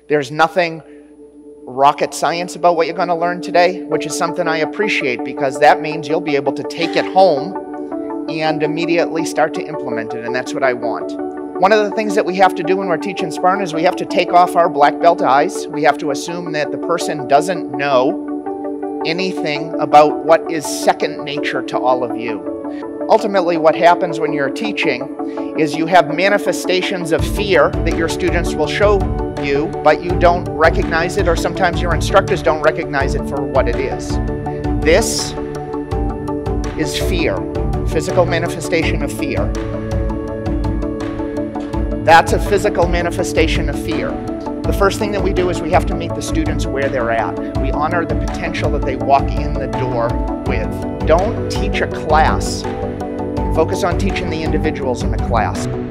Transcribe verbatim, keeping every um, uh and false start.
There's nothing rocket science about what you're going to learn today, which is something I appreciate, because that means you'll be able to take it home and immediately start to implement it, and that's what I want. One of the things that we have to do when we're teaching Spartan is we have to take off our black belt eyes. We have to assume that the person doesn't know anything about what is second nature to all of you. Ultimately, what happens when you're teaching is you have manifestations of fear that your students will show you, but you don't recognize it, or sometimes your instructors don't recognize it for what it is. This is fear, physical manifestation of fear. That's a physical manifestation of fear. The first thing that we do is we have to meet the students where they're at. We honor the potential that they walk in the door with. Don't teach a class. Focus on teaching the individuals in the class.